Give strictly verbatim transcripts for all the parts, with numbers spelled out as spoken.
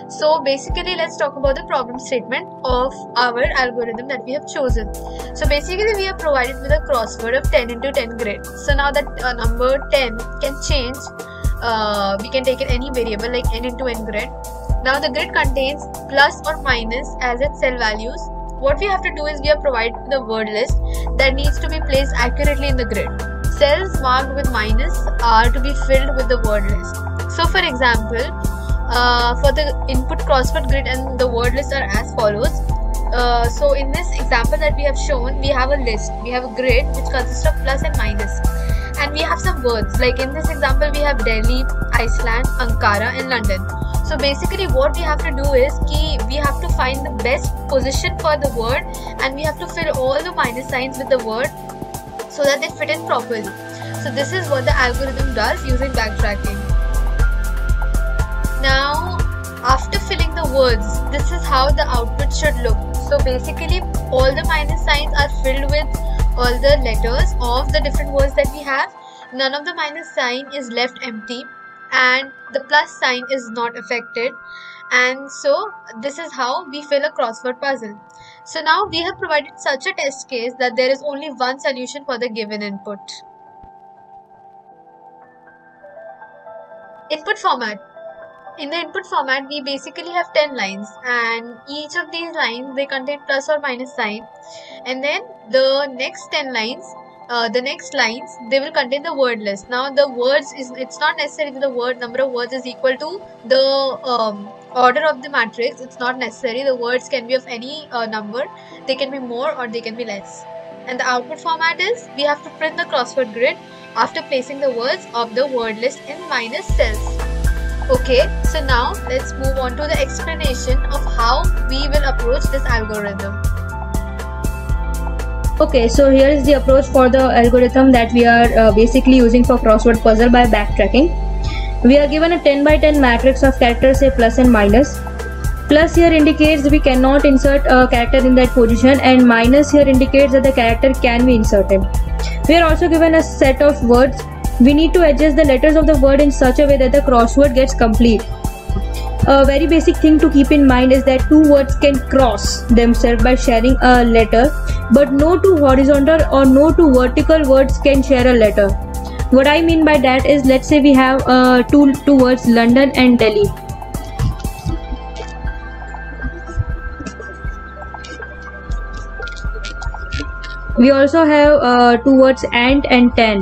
So basically, let's talk about the problem statement of our algorithm that we have chosen. So basically, we are provided with a crossword of ten into ten grid. So now that uh, number ten can change, uh, we can take it any variable like n into n grid. Now the grid contains plus or minus as its cell values. What we have to do is we are provided with a word list that needs to be placed accurately in the grid. Cells marked with minus are to be filled with the word list. So for example, uh, for the input crossword grid and the word list are as follows. Uh, so in this example that we have shown, we have a list, we have a grid which consists of plus and minus, and we have some words. Like in this example, we have Delhi, Iceland, Ankara and London. So basically what we have to do is ki we have to find the best position for the word, and we have to fill all the minus signs with the word so that they fit in properly. So this is what the algorithm does using backtracking. Now after filling the words, this is how the output should look. So basically all the minus signs are filled with all the letters of the different words that we have. None of the minus sign is left empty, and the plus sign is not affected. And so this is how we fill a crossword puzzle. So now we have provided such a test case that there is only one solution for the given input. Input format. In the input format, we basically have ten lines, and each of these lines, they contain plus or minus sign, and then the next ten lines, uh, the next lines, they will contain the word list. Now the words is, it's not necessary that the word number of words is equal to the um, order of the matrix. It's not necessary. The words can be of any uh, number. They can be more or they can be less. And the output format is, we have to print the crossword grid after placing the words of the word list in minus cells. Okay, so now let's move on to the explanation of how we will approach this algorithm. Okay, so here is the approach for the algorithm that we are uh, basically using for crossword puzzle by backtracking. We are given a ten by ten matrix of characters, say plus and minus. Plus here indicates we cannot insert a character in that position, and minus here indicates that the character can be inserted. We are also given a set of words. We need to adjust the letters of the word in such a way that the crossword gets complete. A very basic thing to keep in mind is that two words can cross themselves by sharing a letter, but no two horizontal or no two vertical words can share a letter. What I mean by that is, let's say we have uh, two, two words, London and Delhi. We also have uh, two words, ant and ten.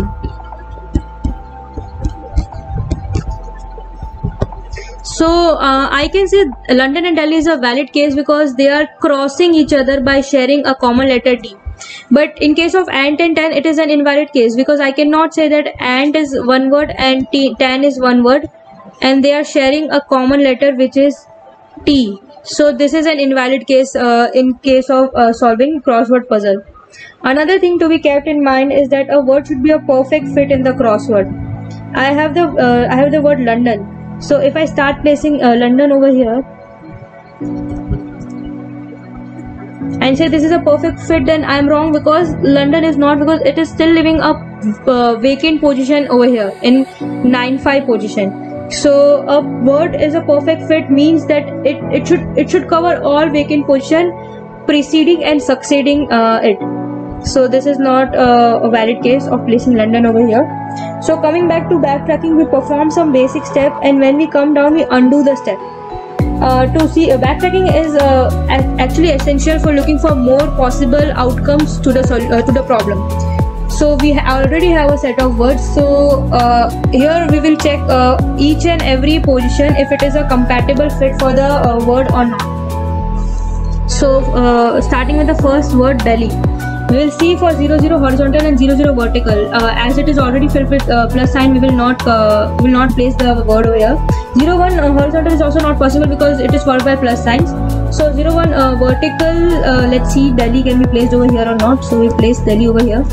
So uh, I can say London and Delhi is a valid case because they are crossing each other by sharing a common letter D. But in case of ant and ten, it is an invalid case because I cannot say that ant is one word and ten is one word and they are sharing a common letter which is T. So this is an invalid case uh, in case of uh, solving crossword puzzle. Another thing to be kept in mind is that a word should be a perfect fit in the crossword. I have the uh, I have the word London. So if I start placing uh, London over here and say this is a perfect fit, then I am wrong because London is not, because it is still leaving a uh, vacant position over here in nine five position. So a word is a perfect fit means that it, it should it should cover all vacant position preceding and succeeding uh, it. So this is not uh, a valid case of placing London over here. So coming back to backtracking, we perform some basic step, and when we come down we undo the step. Uh, to see uh, backtracking is uh, actually essential for looking for more possible outcomes to the uh, to the problem. So we ha already have a set of words. So uh, here we will check uh, each and every position if it is a compatible fit for the uh, word or not. So uh, starting with the first word, Delhi. We will see for zero zero horizontal and zero zero vertical. Uh, as it is already filled with uh, plus sign, we will not uh, will not place the word over here. zero one uh, horizontal is also not possible because it is followed by plus signs. So zero one uh, vertical, uh, let's see Delhi can be placed over here or not. So we place Delhi over here.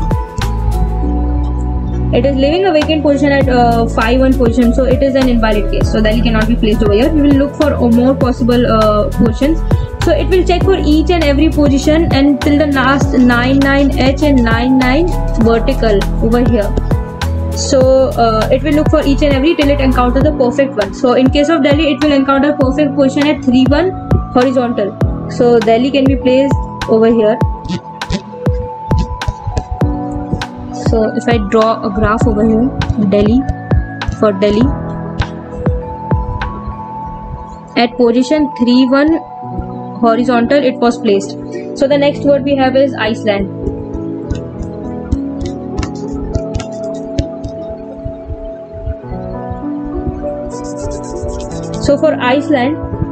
It is leaving a vacant position at uh, five one position, so it is an invalid case. So Delhi cannot be placed over here. We will look for uh, more possible uh, positions. So it will check for each and every position until the last nine nine H and nine nine vertical over here. So uh, it will look for each and every till it encounters the perfect one. So in case of Delhi, it will encounter perfect position at three one horizontal. So Delhi can be placed over here. So if I draw a graph over here, Delhi, for Delhi, at position three one horizontal it was placed. So the next word we have is Iceland. So for Iceland,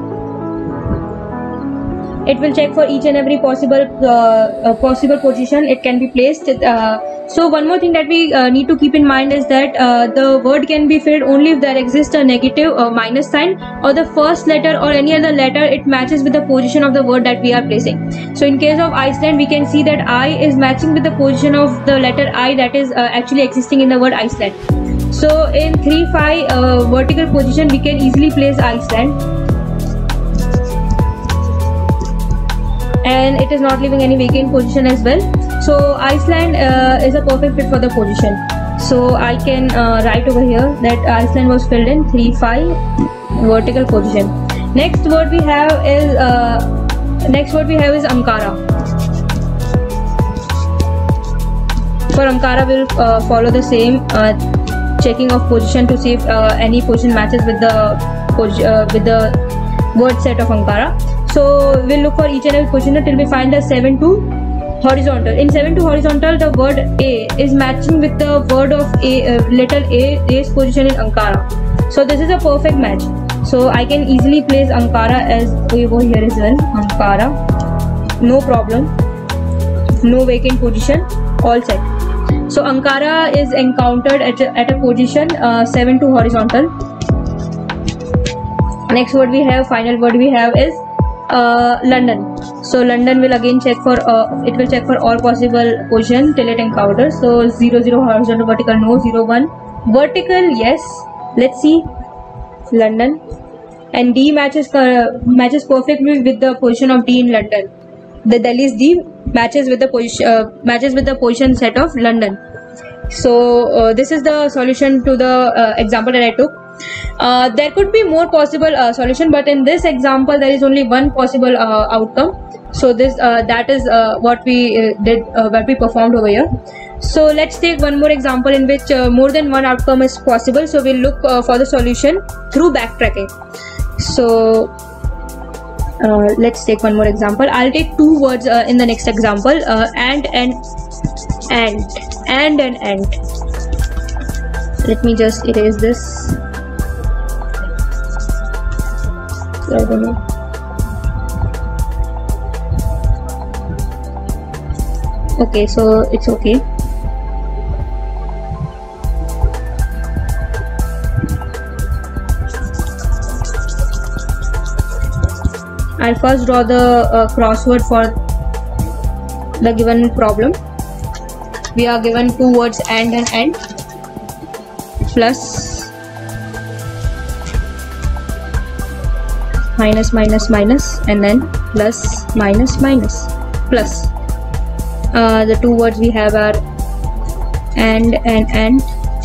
it will check for each and every possible uh, uh, possible position it can be placed. Uh, so one more thing that we uh, need to keep in mind is that uh, the word can be filled only if there exists a negative or minus sign, or the first letter or any other letter it matches with the position of the word that we are placing. So in case of Iceland, we can see that I is matching with the position of the letter I that is uh, actually existing in the word Iceland. So in three five uh, vertical position, we can easily place Iceland, and it is not leaving any vacant position as well. So Iceland uh, is a perfect fit for the position. So I can uh, write over here that Iceland was filled in three five vertical position. Next word we have is uh, next word we have is Ankara. For Ankara, we'll uh, follow the same uh, checking of position to see if uh, any position matches with the uh, with the word set of Ankara. So we'll look for each and every position till we find the seven two horizontal. In seven two horizontal, the word A is matching with the word of A, uh, letter A, A's position in Ankara. So this is a perfect match. So I can easily place Ankara as over here as well. Ankara, no problem, no vacant position, all set. So Ankara is encountered at a, at a position uh, seven two horizontal. Next word we have, final word we have is uh, London. So London will again check for uh, it will check for all possible position till it encounters. So zero zero horizontal vertical no, zero one vertical yes. Let's see London, and D matches uh, matches perfectly with the position of D in London. The Delhi's D matches with the position uh, matches with the position set of London. So uh, this is the solution to the uh, example that I took. Uh, there could be more possible uh, solution, but in this example there is only one possible uh, outcome. So this uh, that is uh, what we uh, did uh, what we performed over here. So let's take one more example in which uh, more than one outcome is possible. So we'll look uh, for the solution through backtracking. So uh, let's take one more example. I'll take two words uh, in the next example, uh, and and and and and and let me just erase this. I don't know. Okay, so it's okay. I'll first draw the uh, crossword for the given problem. We are given two words and and and plus minus minus minus and then plus minus minus plus. Uh, the two words we have are and and and.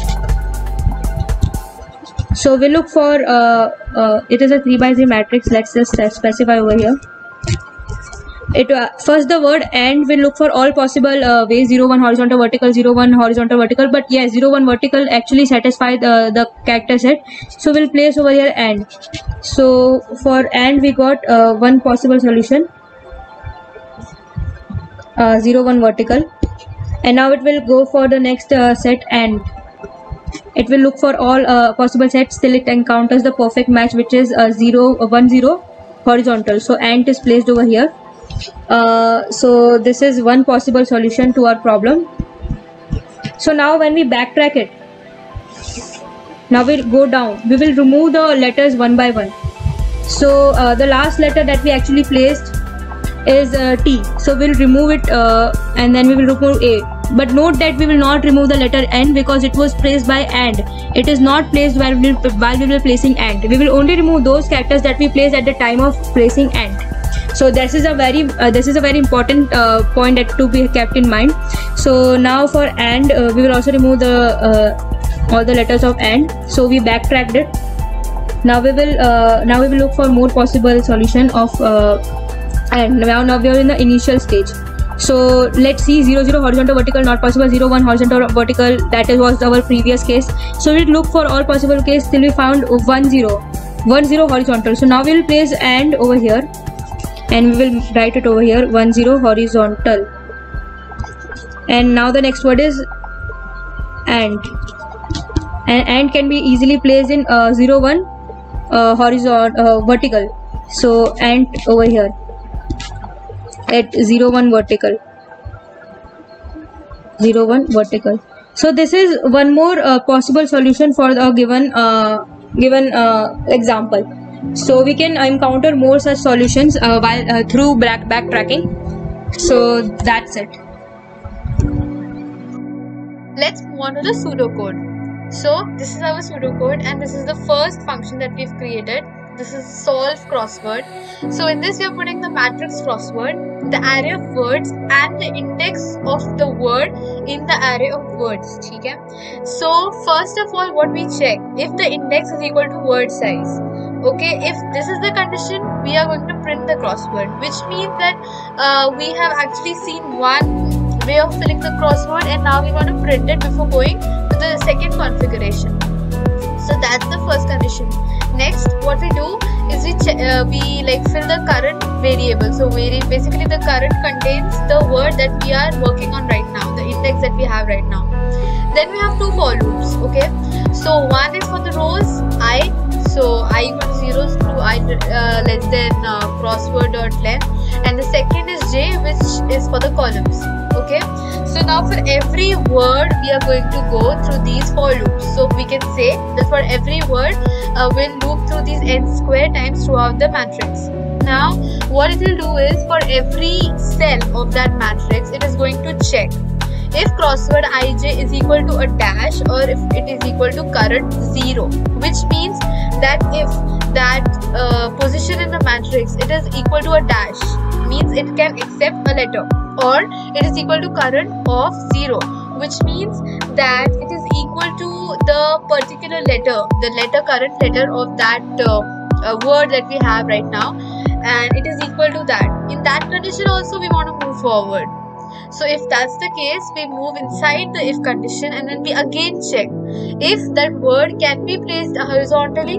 So we look for uh, uh, it is a three by three matrix. Let's just specify over here. It uh, first the word and will look for all possible uh, ways, zero one horizontal vertical, zero one horizontal vertical, but yes, zero one vertical actually satisfy the, the character set. So we'll place over here and. So for and we got uh, one possible solution, uh, zero one vertical, and now it will go for the next uh, set and. It will look for all uh, possible sets till it encounters the perfect match, which is uh, zero one zero horizontal. So ant is placed over here. Uh, so this is one possible solution to our problem. So now when we backtrack it, now we'll go down. We will remove the letters one by one. So uh, the last letter that we actually placed is uh, T. So we'll remove it uh, and then we will remove A. But note that we will not remove the letter N because it was placed by AND. It is not placed while we, while we were placing AND. We will only remove those characters that we placed at the time of placing AND. So this is a very uh, this is a very important uh, point that to be kept in mind. So now for and uh, we will also remove the uh, all the letters of and. So we backtracked it. Now we will uh, now we will look for more possible solution of uh, and now now we are in the initial stage. So let's see zero zero horizontal vertical not possible, zero one horizontal vertical, that is was our previous case. So we look for all possible case till we found one zero one zero horizontal. So now we will place and over here and we will write it over here one zero horizontal. And now the next word is and and and can be easily placed in uh, zero one uh, horizontal uh, vertical. So and over here at zero one vertical, zero one vertical. So this is one more uh, possible solution for the given uh, given uh, example. So we can encounter more such solutions uh, while uh, through back backtracking. So that's it. Let's move on to the pseudocode. So this is our pseudocode, and this is the first function that we've created. This is solve crossword. So in this we are putting the matrix crossword, the array of words and the index of the word in the array of words. Okay? So first of all, what we check, if the index is equal to word size. Okay, if this is the condition, we are going to print the crossword, which means that uh, we have actually seen one way of filling the crossword, and now we want to print it before going to the second configuration. So that's the first condition. Next, what we do is we uh, we like fill the current variable. So vari basically the current contains the word that we are working on right now, the index that we have right now. Then we have two for loops. Okay, so one is for the rows I. So I equal to zero through I uh, less than uh, crossword dot length, and the second is j, which is for the columns. Okay, so now for every word we are going to go through these for loops. So we can say that for every word uh, we'll loop through these n square times throughout the matrix. Now what it will do is for every cell of that matrix, it is going to check if crossword ij is equal to a dash or if it is equal to current zero, which means that if that uh, position in the matrix it is equal to a dash, means it can accept a letter, or it is equal to current of zero, which means that it is equal to the particular letter, the letter current letter of that uh, uh, word that we have right now, and it is equal to that. In that condition also we want to move forward. So if that's the case, we move inside the if condition, and then we again check if that word can be placed horizontally,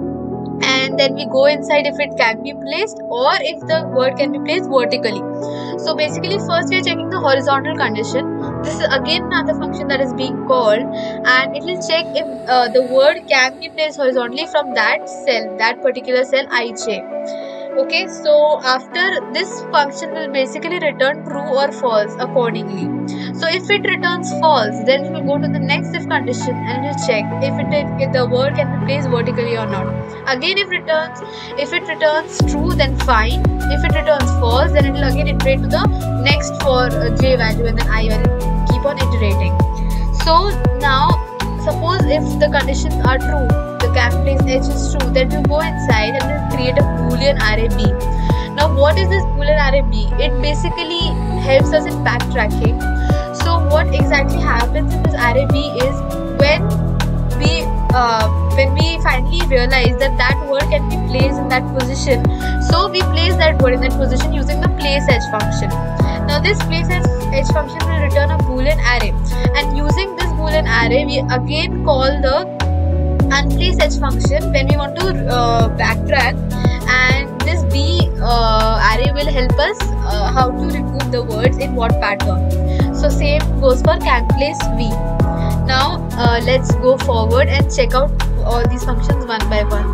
and then we go inside if it can be placed or if the word can be placed vertically. So basically first we are checking the horizontal condition. This is again another function that is being called, and it will check if uh, the word can be placed horizontally from that cell, that particular cell ij. Okay, so after this function will basically return true or false accordingly. So if it returns false, then we will go to the next if condition and it will check if it if the word can be placed vertically or not. Again, if returns if it returns true, then fine. If it returns false, then it will again iterate to the next for uh, j value, and then I will keep on iterating. So now suppose if the conditions are true, the cap place h is true, then we go inside and we'll create a boolean array b. Now what is this boolean array b? It basically helps us in backtracking. So what exactly happens in this array b is when we uh, when we finally realize that that word can be placed in that position, so we place that word in that position using the place h function. Now this place h function will return a boolean array, and using this boolean array we again call the unplace h function when we want to uh, backtrack, and this b uh, array will help us uh, how to remove the words in what pattern. So same goes for canplace v. Now uh, let's go forward and check out all these functions one by one.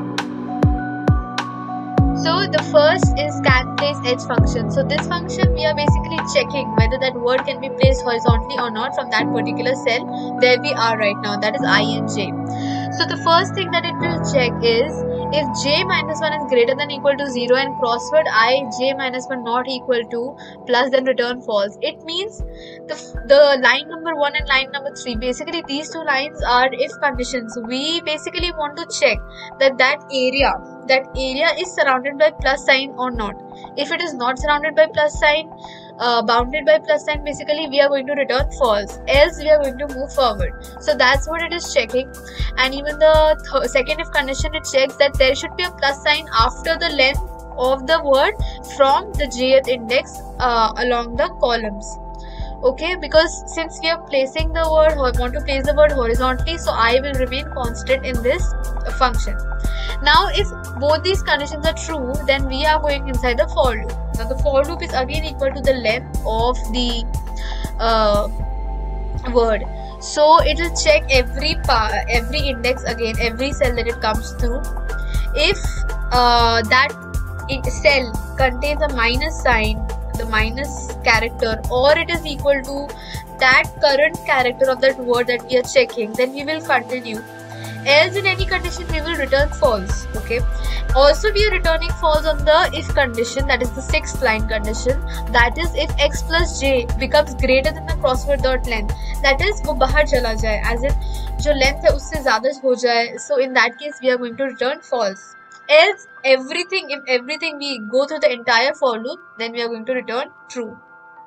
So the first is canplace h function. So this function we are basically checking whether that word can be placed horizontally or not from that particular cell where we are right now, that is I and j. So the first thing that it will check is if j minus one is greater than equal to zero and crossword I j minus one not equal to plus, then return false. It means the, the line number one and line number three, basically these two lines are if conditions. We basically want to check that that area, that area is surrounded by plus sign or not. If it is not surrounded by plus sign, uh, bounded by plus sign, basically we are going to return false, else we are going to move forward. So that's what it is checking. And even the th second if condition, it checks that there should be a plus sign after the length of the word from the jth index uh, along the columns. Okay, because since we are placing the word, or want to place the word horizontally, so I will remain constant in this function. Now if both these conditions are true, then we are going inside the for loop. Now the for loop is again equal to the length of the uh, word. So it will check every part, every index again, every cell that it comes through. If uh, that cell contains a minus sign, the minus character, or it is equal to that current character of that word that we are checking, then we will continue. Else in any condition we will return false. Okay, also we are returning false on the if condition, that is the sixth line condition, that is if x plus j becomes greater than the crossword dot length, that is wo bahar chala jaye, as in jo length hai usse zyada ho jaye. So in that case we are going to return false. Else everything, if everything we go through the entire for loop, then we are going to return true.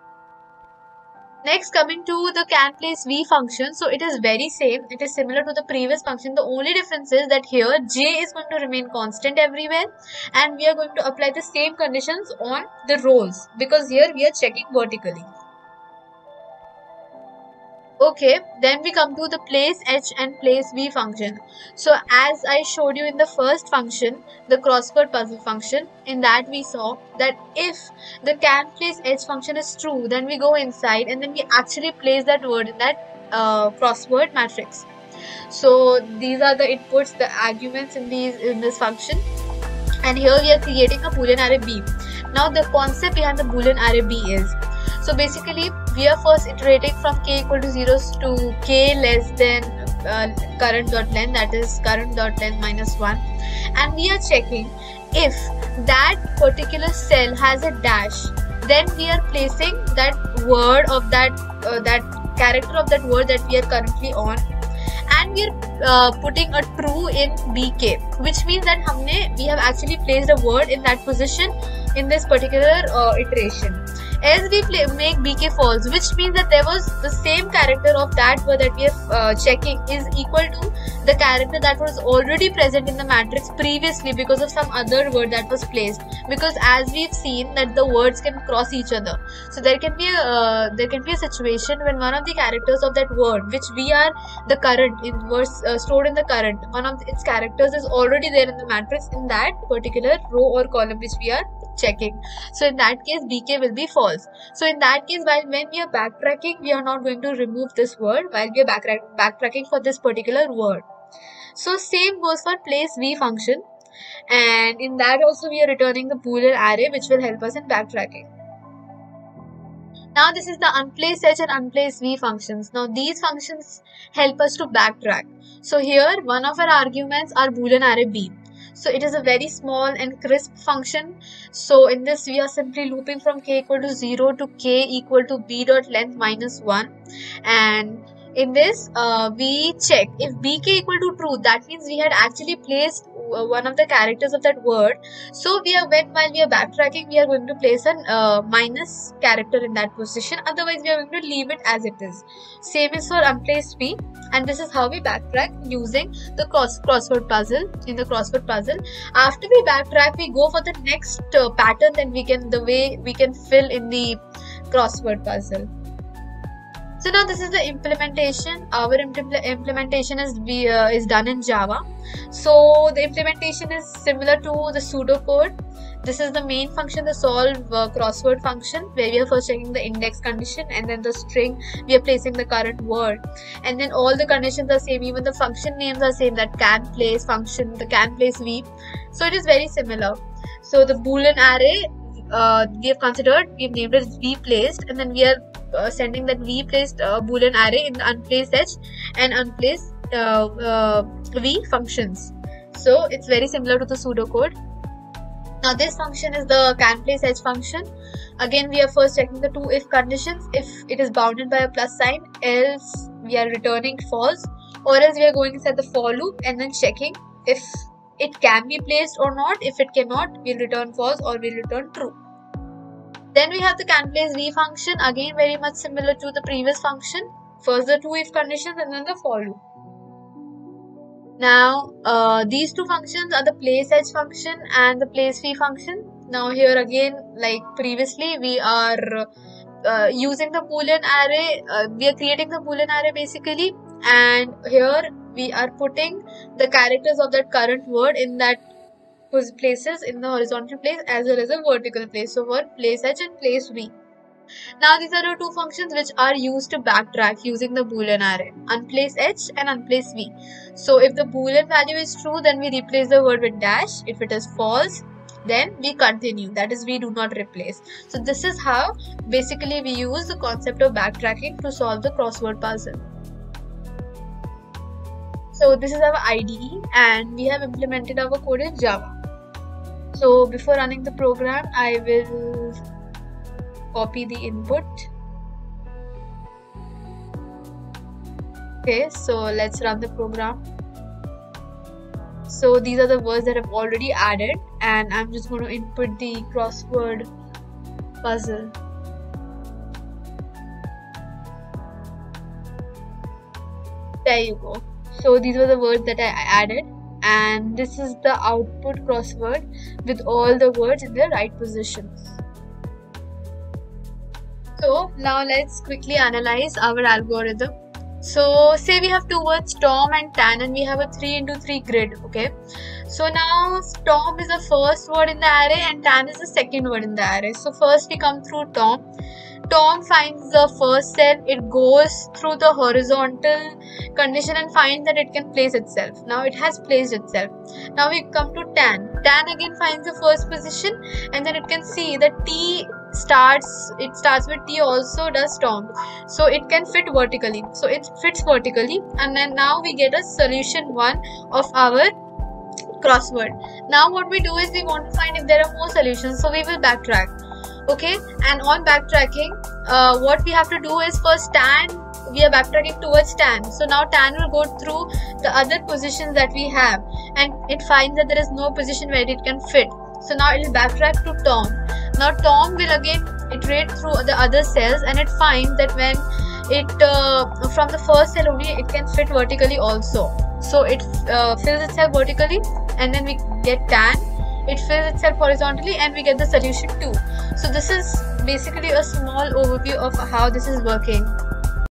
Next, coming to the can place v function, so it is very same, it is similar to the previous function. The only difference is that here j is going to remain constant everywhere, and we are going to apply the same conditions on the rows, because here we are checking vertically. Okay, then we come to the place h and place v function. So as I showed you in the first function, the crossword puzzle function, in that we saw that if the can place h function is true, then we go inside and then we actually place that word in that uh, crossword matrix. So these are the inputs, the arguments in these in this function, and here we are creating a boolean array b. Now the concept behind the boolean array b is, so basically we are first iterating from k equal to zero to k less than uh, current dot length, that is current dot length minus one, and we are checking if that particular cell has a dash, then we are placing that word of that uh, that character of that word that we are currently on, and we are uh, putting a true in B K, which means that humne, we have actually placed a word in that position in this particular uh, iteration. As we play, make B K false, which means that there was the same character of that word that we are uh, checking is equal to the character that was already present in the matrix previously because of some other word that was placed. Because as we've seen that the words can cross each other, so there can be a uh, there can be a situation when one of the characters of that word, which we are the current in verse uh, stored in the current, one of its characters is already there in the matrix in that particular row or column which we are checking. So in that case B K will be false. So in that case, while when we are backtracking, we are not going to remove this word while we are back backtracking for this particular word. So same goes for place v function, and in that also we are returning the boolean array which will help us in backtracking. Now this is the unplace h and unplace v functions. Now these functions help us to backtrack. So here one of our arguments are boolean array b. So it is a very small and crisp function. So in this we are simply looping from k equal to zero to k equal to b dot length minus one, and in this uh, we check if b k equal to true, that means we had actually placed uh, one of the characters of that word. So we are when while we are backtracking, we are going to place a uh, minus character in that position, otherwise we are going to leave it as it is. Same is for unplaced v, and this is how we backtrack using the cross crossword puzzle. In the crossword puzzle, after we backtrack, we go for the next uh, pattern that we can the way we can fill in the crossword puzzle. So now this is the implementation. Our impl implementation is we, uh, is done in Java. So the implementation is similar to the pseudocode. This is the main function, the solve uh, crossword function, where we are first checking the index condition, and then the string we are placing the current word, and then all the conditions are same. Even the function names are same, that can place function, the can place v. So it is very similar. So the boolean array uh, we have considered, we have named it v placed, and then we are uh, sending that v placed uh, boolean array in the unplaced h and unplaced uh, uh, v functions. So it's very similar to the pseudocode. Now this function is the can place h function. Again we are first checking the two if conditions. If it is bounded by a plus sign, else we are returning false, or else we are going inside the for loop and then checking if it can be placed or not. If it cannot, we'll return false or we'll return true. Then we have the can place v function, again very much similar to the previous function. First the two if conditions and then the for loop. Now uh, these two functions are the place edge function and the place v function. Now here again, like previously, we are uh, using the Boolean array, uh, we are creating the Boolean array basically, and here we are putting the characters of that current word in that places in the horizontal place as well as a vertical place. So for place edge and place v. Now these are the two functions which are used to backtrack using the Boolean array, unplace edge and unplace v. So if the Boolean value is true, then we replace the word with dash. If it is false, then we continue, that is we do not replace. So this is how basically we use the concept of backtracking to solve the crossword puzzle. So this is our I D E and we have implemented our code in Java. So before running the program, I will copy the input. Okay, so let's run the program. So these are the words that I've already added, and I'm just going to input the crossword puzzle. There you go. So these were the words that I added, and this is the output crossword with all the words in their right positions. So now let's quickly analyze our algorithm. So say we have two words Tom and Tan, and we have a three into three grid. Okay, so now Tom is the first word in the array and Tan is the second word in the array. So first we come through Tom. Tom finds the first cell, it goes through the horizontal condition and finds that it can place itself. Now it has placed itself. Now we come to Tan. Tan again finds the first position, and then it can see that T starts, it starts with T also does Tom. So it can fit vertically. So it fits vertically, and then now we get a solution one of our crossword. Now what we do is we want to find if there are more solutions, so we will backtrack. Okay, and on backtracking, uh, what we have to do is first Tan, we are backtracking towards Tan. So now Tan will go through the other positions that we have, and it finds that there is no position where it can fit. So now it will backtrack to Tom. Now Tom will again iterate through the other cells, and it finds that when it uh, from the first cell only it can fit vertically also. So it uh, fills itself vertically, and then we get Tan. It fills itself horizontally, and we get the solution two. So this is basically a small overview of how this is working.